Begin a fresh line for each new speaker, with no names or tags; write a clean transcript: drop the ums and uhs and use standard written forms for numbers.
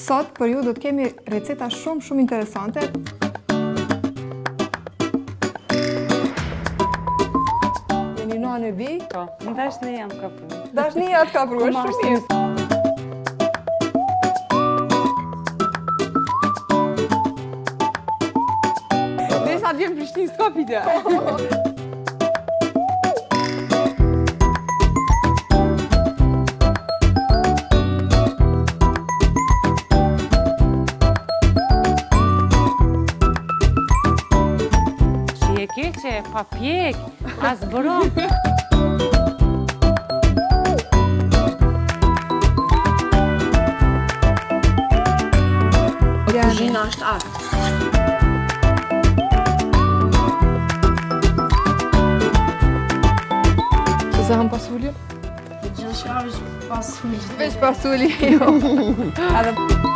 Sot për ju do të kemi receta shumë interesante. Jeni nane vi?
Po, në dashni jam kapru.
Dashnia të kapru, është shumë mirë.
Desa të gjemë Prishtinë, s'ka pide. Keqe, pa pjek, as bëron. Kuzhina është art.
Se se hëm pasulli?
Gjithë shka është pasulli.
Veç pasulli, jo.